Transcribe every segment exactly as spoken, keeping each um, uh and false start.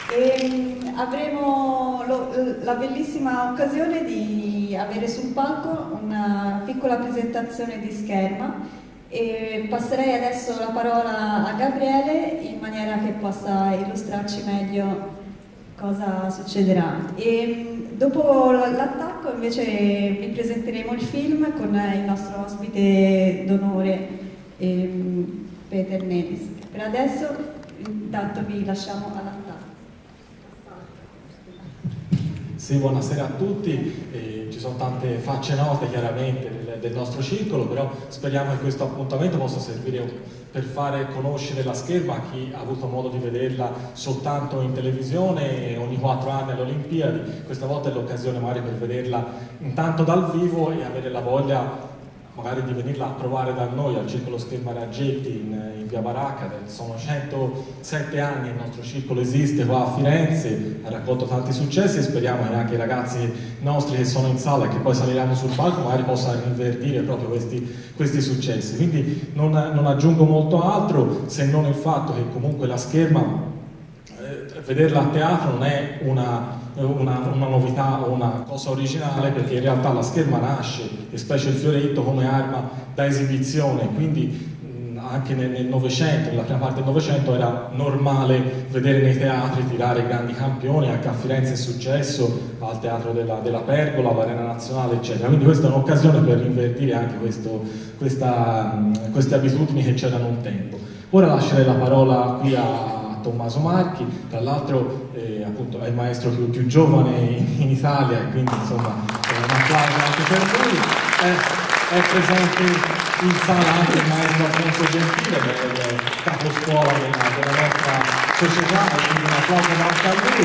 E avremo lo, la bellissima occasione di avere sul palco una piccola presentazione di scherma e passerei adesso la parola a Gabriele in maniera che possa illustrarci meglio cosa succederà. E dopo l'attacco invece vi presenteremo il film con il nostro ospite d'onore ehm, Peter Nelis. Per adesso intanto vi lasciamo all'attacco. Sì, buonasera a tutti, eh, ci sono tante facce note chiaramente del, del nostro circolo, però speriamo che questo appuntamento possa servire per fare conoscere la scherma a chi ha avuto modo di vederla soltanto in televisione ogni quattro anni alle Olimpiadi. Questa volta è l'occasione magari per vederla intanto dal vivo e avere la voglia magari di venirla a provare da noi al Circolo Scherma Raggetti in, in via Baracca. Sono centosette anni il nostro circolo esiste qua a Firenze, ha raccolto tanti successi e speriamo che anche i ragazzi nostri che sono in sala e che poi saliranno sul palco magari possano rinverdire proprio questi, questi successi. Quindi non, non aggiungo molto altro se non il fatto che comunque la scherma, eh, vederla a teatro non è una Una, una novità o una cosa originale, perché in realtà la scherma nasce, e specie il fioretto, come arma da esibizione, quindi mh, anche nel Novecento, nella prima parte del Novecento era normale vedere nei teatri tirare grandi campioni, anche a Firenze è successo, al Teatro della, della Pergola, all'Arena Nazionale eccetera, quindi questa è un'occasione per invertire anche questo, questa, mh, queste abitudini che c'erano un tempo. Ora lascerei la parola qui a Tommaso Marchi, tra l'altro eh, appunto è il maestro più, più giovane in, in Italia e quindi insomma eh, un applauso anche per lui. È, è presente in sala anche il maestro Alfonso Gentile, che è il caposcuola della, della nostra società, e quindi un applauso anche a lui.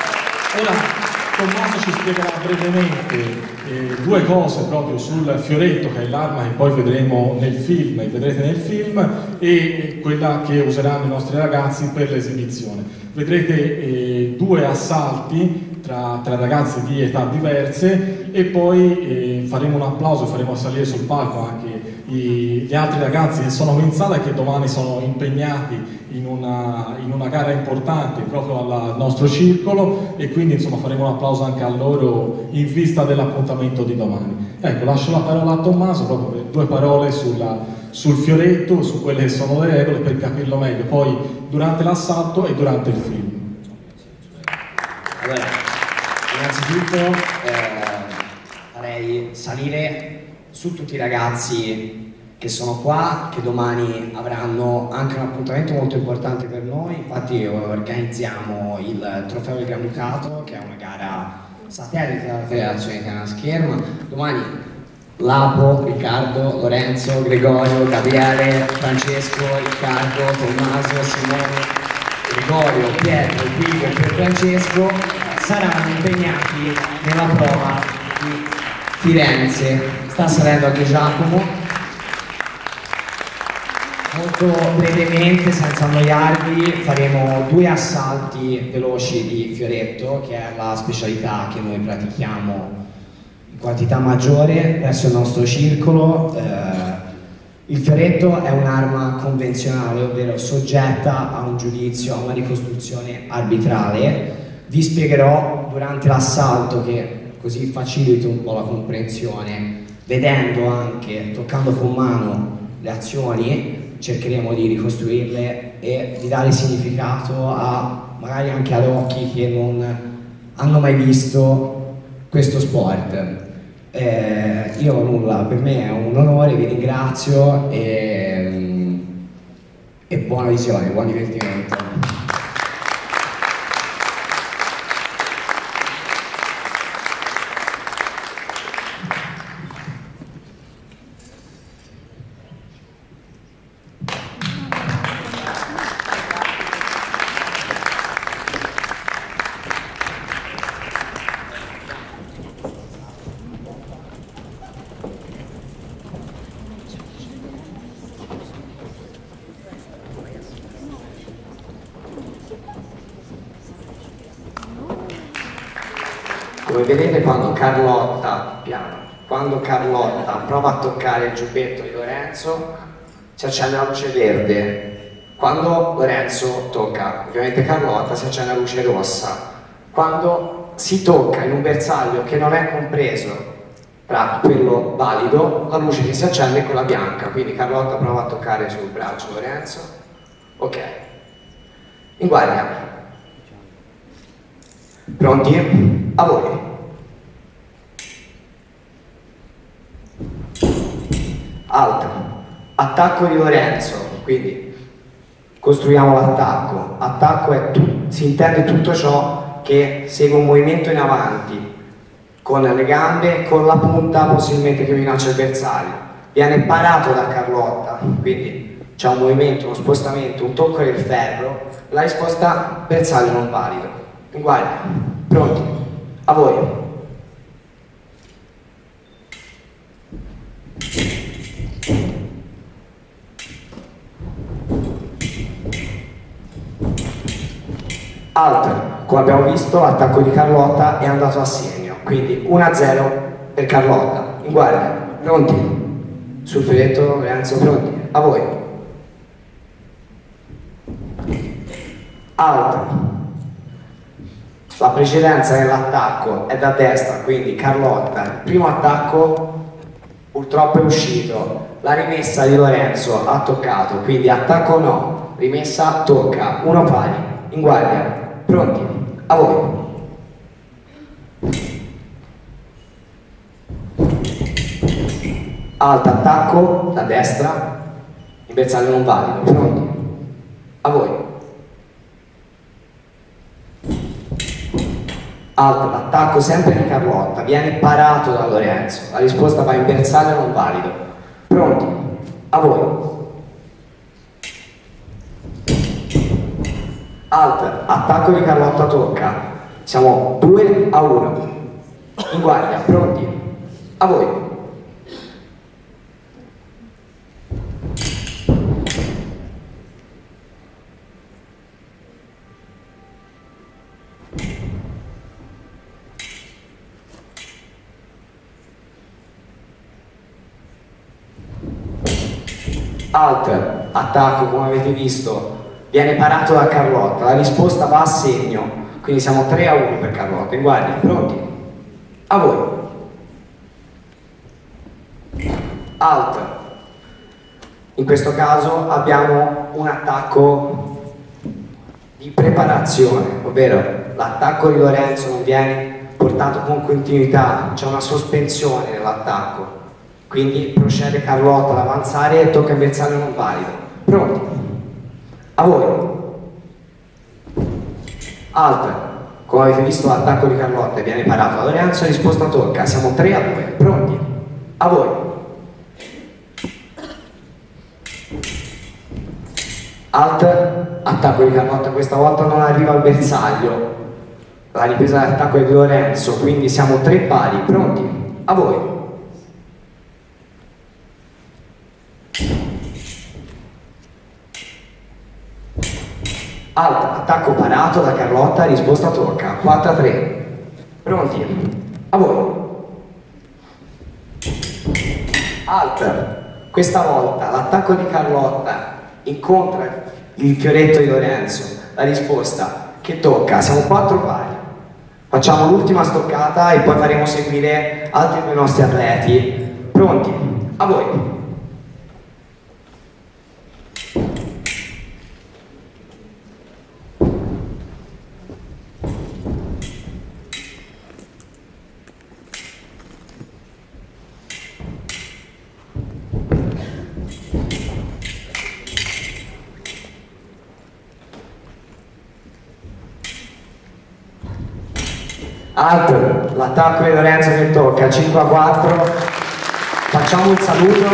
Ora Tommaso ci spiegherà brevemente eh, due cose proprio sul fioretto, che è l'arma che poi vedremo nel film, e vedrete nel film, e quella che useranno i nostri ragazzi per l'esibizione. Vedrete eh, due assalti tra, tra ragazzi di età diverse e poi eh, faremo un applauso, faremo salire sul palco anche i, gli altri ragazzi che sono in sala e che domani sono impegnati in una, in una gara importante proprio al, al nostro circolo, e quindi insomma faremo un applauso anche a loro in vista dell'appuntamento di domani. Ecco, lascio la parola a Tommaso proprio per due parole sulla, sul fioretto, su quelle che sono le regole, per capirlo meglio poi durante l'assalto e durante il film. Allora, innanzitutto eh, farei salire su tutti i ragazzi che sono qua, che domani avranno anche un appuntamento molto importante per noi. Infatti organizziamo il Trofeo del Granducato, che è una gara satellite della Federazione Italiana Scherma. Domani Lapo, Riccardo, Lorenzo, Gregorio, Gabriele, Francesco, Riccardo, Tommaso, Simone, Gregorio, Pietro, Guido e Francesco saranno impegnati nella prova di Firenze. Sta salendo anche Giacomo. Molto brevemente, senza annoiarvi, faremo due assalti veloci di fioretto, che è la specialità che noi pratichiamo in quantità maggiore verso il nostro circolo. Eh, il fioretto è un'arma convenzionale, ovvero soggetta a un giudizio, a una ricostruzione arbitrale. Vi spiegherò durante l'assalto, che così facilito un po' la comprensione, vedendo anche, toccando con mano le azioni, cercheremo di ricostruirle e di dare significato a magari anche ad occhi che non hanno mai visto questo sport. Eh, io nulla, per me è un onore, vi ringrazio e, e buona visione, buon divertimento. Come vedete, quando Carlotta, piano, quando Carlotta prova a toccare il giubbetto di Lorenzo, si accende la luce verde. Quando Lorenzo tocca ovviamente Carlotta si accende la luce rossa. Quando si tocca in un bersaglio che non è compreso tra quello valido, la luce che si accende è quella bianca, quindi Carlotta prova a toccare sul braccio Lorenzo. Ok. In guardia. Pronti? A voi. Alto. Attacco di Lorenzo, quindi costruiamo l'attacco. Attacco è tu, si intende tutto ciò che segue un movimento in avanti con le gambe, con la punta possibilmente che minaccia il bersaglio. Viene parato da Carlotta, quindi c'è un movimento, uno spostamento, un tocco del ferro. La risposta bersaglio non valido. In guardia, pronti? A voi. Alto, come abbiamo visto l'attacco di Carlotta è andato a segno, quindi uno a zero per Carlotta. In guardia, pronti? Sul fioretto Lorenzo, pronti? A voi. Alto, la precedenza nell'attacco è da destra, quindi Carlotta, il primo attacco purtroppo è uscito, la rimessa di Lorenzo ha toccato, quindi attacco no, rimessa tocca, uno pari. In guardia. Pronti? A voi. Alto attacco da destra, il bersaglio non valido. Pronti? A voi. Alto l'attacco sempre di Carlotta, viene parato da Lorenzo, la risposta va in bersaglio non valido. Pronti? A voi. Alt, attacco di Carlotta tocca, siamo due a uno. In guardia, pronti? A voi. Alt, attacco come avete visto, viene parato da Carlotta, la risposta va a segno, quindi siamo tre a uno per Carlotta. In guardia, pronti? A voi. Alt. In questo caso abbiamo un attacco di preparazione, ovvero l'attacco di Lorenzo non viene portato con continuità, c'è una sospensione nell'attacco, quindi procede Carlotta ad avanzare e tocca il bersaglio non valido. Pronti? A voi. Alt, come avete visto l'attacco di Carlotta viene parato da Lorenzo, risposta tocca, siamo tre a due, pronti? A voi. Alt, attacco di Carlotta, questa volta non arriva al bersaglio, la ripresa dell'attacco è di Lorenzo, quindi siamo tre pari, pronti? A voi. Alt, attacco parato da Carlotta, risposta tocca, quattro a tre. Pronti? A voi. Alt, questa volta l'attacco di Carlotta incontra il fioretto di Lorenzo, la risposta che tocca, siamo quattro pari. Facciamo l'ultima stoccata e poi faremo seguire altri due nostri atleti. Pronti? A voi. Alt, l'attacco di Lorenzo che tocca, cinque a quattro, facciamo un saluto.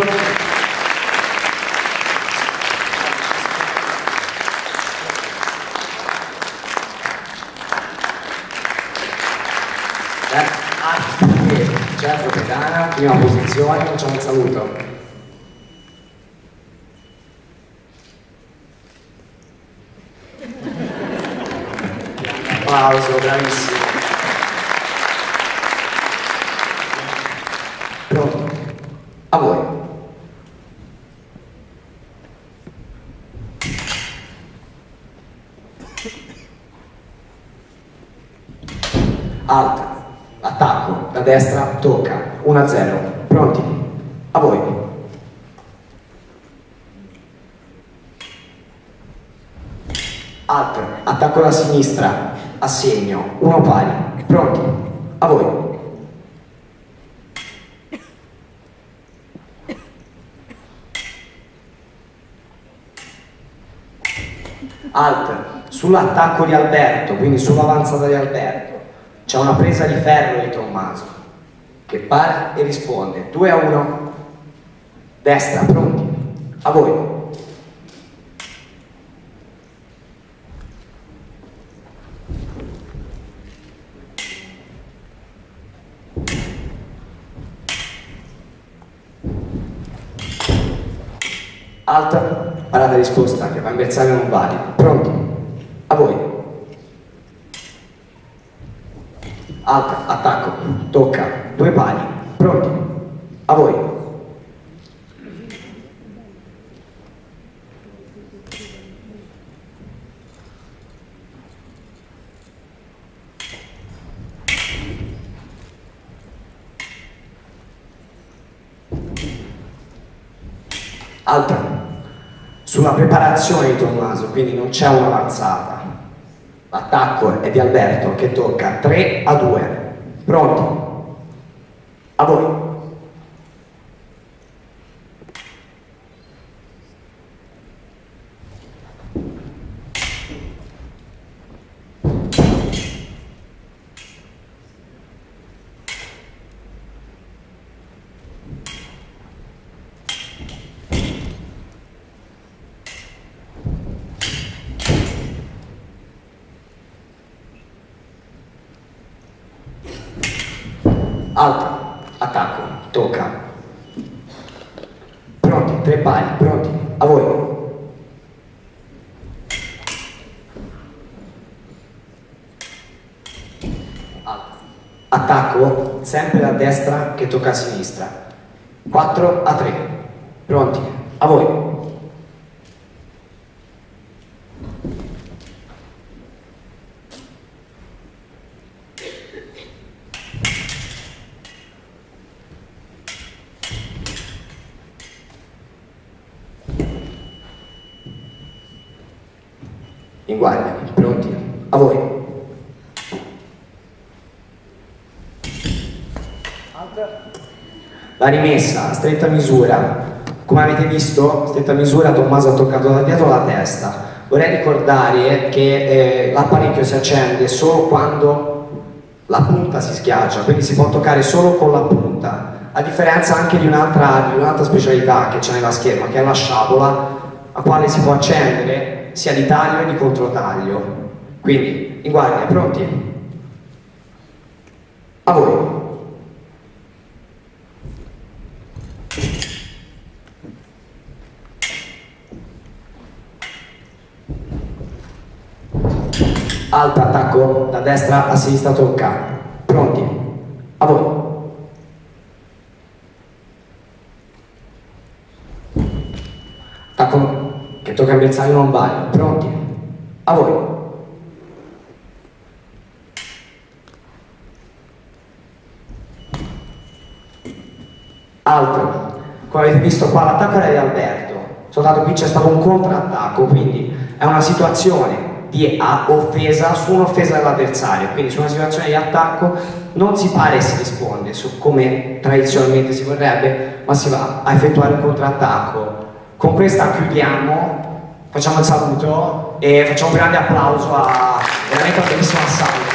Eh, Certo Pedana, prima posizione, facciamo un saluto. Applauso, bravissimo. Pronto? A voi. attacco, da destra, tocca, uno a zero, pronti? A voi. Alt, attacco da sinistra, a segno, uno pari, pronti? A voi. Alt, sull'attacco di Alberto, quindi sull'avanzata di Alberto, c'è una presa di ferro di Tommaso che para e risponde. due a uno, destra, pronti? A voi. Alt, parata risposta che va in bersaglio non valido. Pronti? A voi. Alt, attacco, tocca, due pali. Pronti? A voi. Alta, sulla preparazione di Tommaso, quindi non c'è un'avanzata. L'attacco è di Alberto che tocca tre a due. Pronti? A voi. Alto, attacco, tocca. Pronti, tre pali, pronti, a voi. Alto. Attacco, sempre da destra che tocca a sinistra. quattro a tre, pronti, a voi. In guardia, pronti? A voi. La rimessa, stretta misura. Come avete visto, stretta misura, Tommaso ha toccato da dietro la testa. Vorrei ricordare che eh, l'apparecchio si accende solo quando la punta si schiaccia, quindi si può toccare solo con la punta, a differenza anche di un'altra un un'altra specialità che c'è nella scherma, che è la sciabola, a quale si può accendere sia di taglio che di controtaglio. Quindi, in guardia, pronti? A voi. Alta, attacco, da destra a sinistra tocca. Pronti? A voi. Attacco che tocca il bersaglio non vale. Pronti? A voi. Altro. Come avete visto qua l'attacco era di Alberto, soltanto qui c'è stato un contrattacco, quindi è una situazione di offesa su un'offesa dell'avversario, quindi su una situazione di attacco non si pare e si risponde su come tradizionalmente si vorrebbe, ma si va a effettuare un contrattacco. Con questa chiudiamo, facciamo il saluto e facciamo un grande applauso a veramente un bellissimo assalto.